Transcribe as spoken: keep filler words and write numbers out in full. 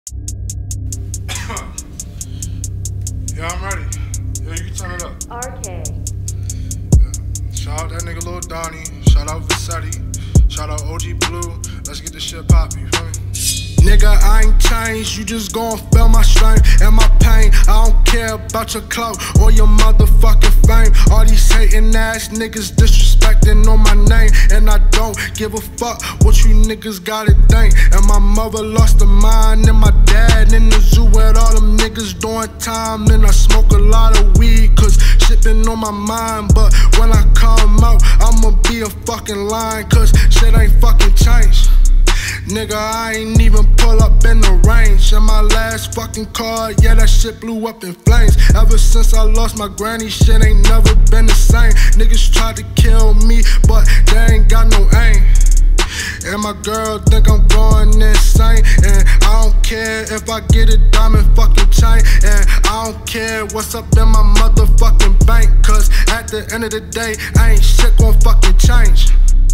Yeah, I'm ready. Yeah, you can turn it up. R K. Yeah. Shout out that nigga Lil Donnie. Shout out Vassetti. Shout out O G Blue. Let's get this shit poppin', you feel me? Nigga, I ain't changed. You just gon' feel my strength and my pain. I don't care about your clout or your motherfucking fame. All these hating ass niggas disrespecting on my name, and I don't give a fuck what you niggas gotta think. And my mother lost her mind, and my dad in the zoo with all them niggas doing time. And I smoke a lot of weed, cause shit been on my mind. But when I come out, I'ma be a fucking lion, cause shit ain't fucking changed. Nigga, I ain't even pull up in the range. And my last fucking car, yeah, that shit blew up in flames. Ever since I lost my granny, shit ain't never been the same. Niggas tried to kill me, but they ain't got no aim. And my girl think I'm going insane. And I don't care if I get a diamond fucking chain. And I don't care what's up in my motherfucking bank, cause at the end of the day, I ain't shit gon' fucking change.